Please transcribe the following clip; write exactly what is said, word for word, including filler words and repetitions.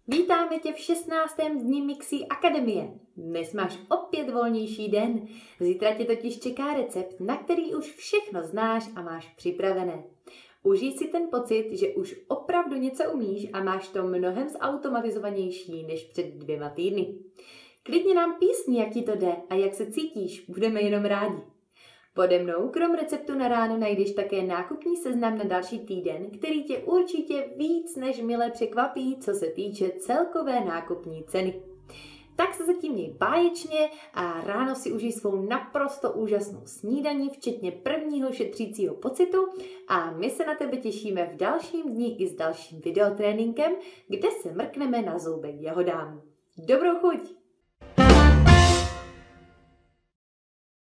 Vítáme tě v šestnáctém dni Mixí Akademie. Dnes máš opět volnější den. Zítra tě totiž čeká recept, na který už všechno znáš a máš připravené. Užij si ten pocit, že už opravdu něco umíš a máš to mnohem zautomatizovanější než před dvěma týdny. Klidně nám písni, jak ti to jde a jak se cítíš, budeme jenom rádi. Pode mnou, krom receptu na ráno, najdeš také nákupní seznam na další týden, který tě určitě víc než mile překvapí, co se týče celkové nákupní ceny. Tak se zatím měj báječně a ráno si užij svou naprosto úžasnou snídaní, včetně prvního šetřícího pocitu, a my se na tebe těšíme v dalším dni i s dalším videotréninkem, kde se mrkneme na zoubek jahodám. Dobrou chuť!